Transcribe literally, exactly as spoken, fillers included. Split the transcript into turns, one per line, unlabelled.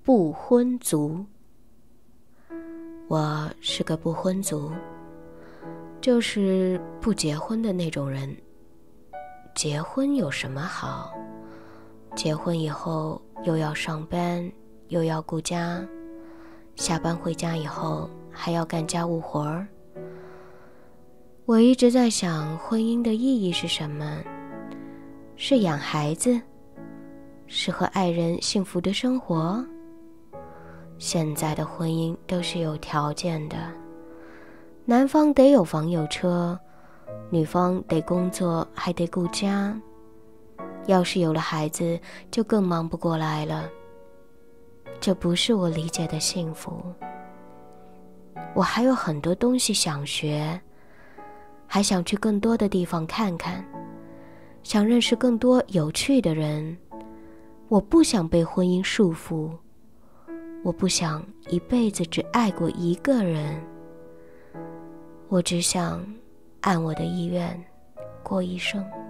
不婚族。我是个不婚族，就是不结婚的那种人。结婚有什么好？结婚以后又要上班，又要顾家，下班回家以后还要干家务活儿。我一直在想，婚姻的意义是什么？是养孩子？是和爱人幸福的生活？现在的婚姻都是有条件的，男方得有房有车，女方得工作还得顾家。要是有了孩子，就更忙不过来了。这不是我理解的幸福。我还有很多东西想学，还想去更多的地方看看，想认识更多有趣的人。我不想被婚姻束缚，我不想一辈子只爱过一个人，我只想按我的意愿过一生。